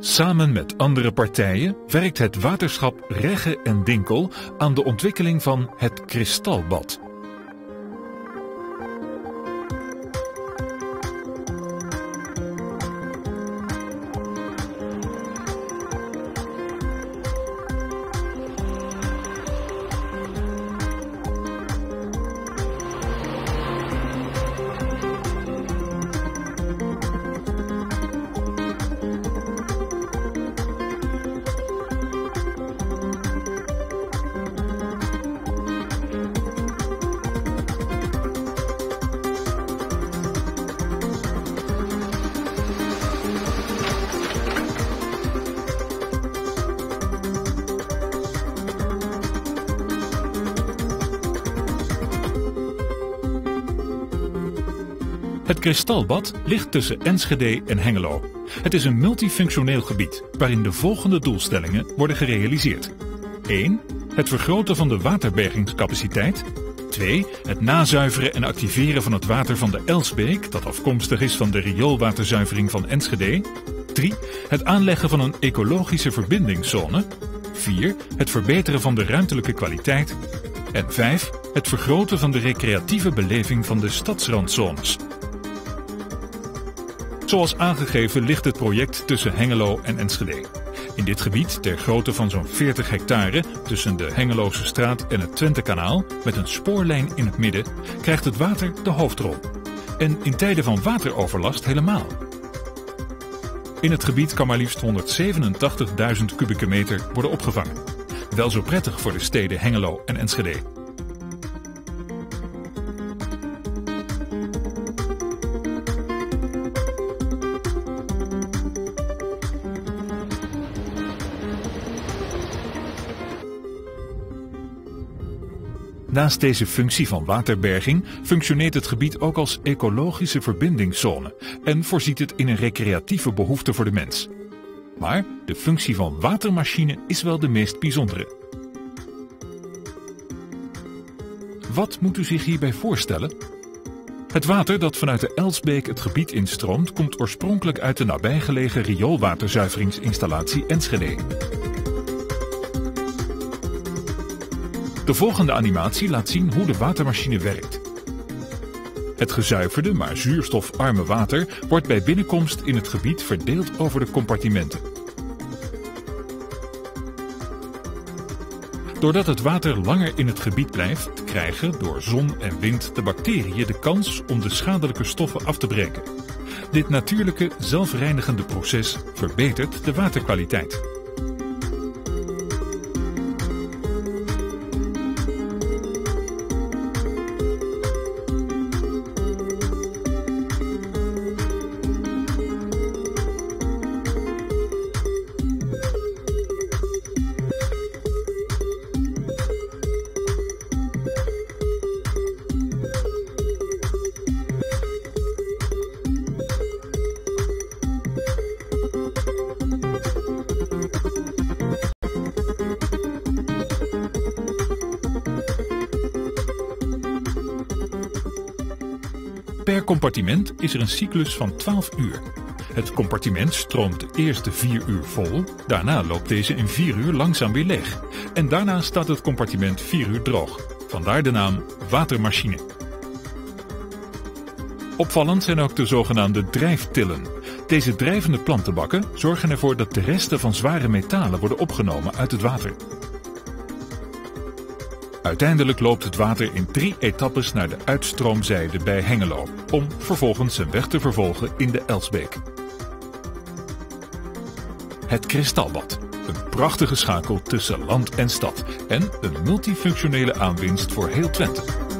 Samen met andere partijen werkt het waterschap Regge en Dinkel aan de ontwikkeling van het Kristalbad. Het Kristalbad ligt tussen Enschede en Hengelo. Het is een multifunctioneel gebied waarin de volgende doelstellingen worden gerealiseerd. 1. Het vergroten van de waterbergingscapaciteit. 2. Het nazuiveren en activeren van het water van de Elsbeek, dat afkomstig is van de rioolwaterzuivering van Enschede. 3. Het aanleggen van een ecologische verbindingszone. 4. Het verbeteren van de ruimtelijke kwaliteit. En 5. Het vergroten van de recreatieve beleving van de stadsrandzones. Zoals aangegeven ligt het project tussen Hengelo en Enschede. In dit gebied, ter grootte van zo'n 40 hectare, tussen de Hengeloze straat en het Twentekanaal, met een spoorlijn in het midden, krijgt het water de hoofdrol. En in tijden van wateroverlast helemaal. In het gebied kan maar liefst 187.000 kubieke meter worden opgevangen. Wel zo prettig voor de steden Hengelo en Enschede. Naast deze functie van waterberging functioneert het gebied ook als ecologische verbindingszone en voorziet het in een recreatieve behoefte voor de mens. Maar de functie van watermachine is wel de meest bijzondere. Wat moet u zich hierbij voorstellen? Het water dat vanuit de Elsbeek het gebied instroomt, komt oorspronkelijk uit de nabijgelegen rioolwaterzuiveringsinstallatie Enschede. De volgende animatie laat zien hoe de watermachine werkt. Het gezuiverde, maar zuurstofarme water wordt bij binnenkomst in het gebied verdeeld over de compartimenten. Doordat het water langer in het gebied blijft, krijgen door zon en wind de bacteriën de kans om de schadelijke stoffen af te breken. Dit natuurlijke, zelfreinigende proces verbetert de waterkwaliteit. Per compartiment is er een cyclus van 12 uur. Het compartiment stroomt de eerste 4 uur vol, daarna loopt deze in 4 uur langzaam weer leeg. En daarna staat het compartiment 4 uur droog. Vandaar de naam watermachine. Opvallend zijn ook de zogenaamde drijftillen. Deze drijvende plantenbakken zorgen ervoor dat de resten van zware metalen worden opgenomen uit het water. Uiteindelijk loopt het water in 3 etappes naar de uitstroomzijde bij Hengelo, om vervolgens zijn weg te vervolgen in de Elsbeek. Het Kristalbad, een prachtige schakel tussen land en stad en een multifunctionele aanwinst voor heel Twente.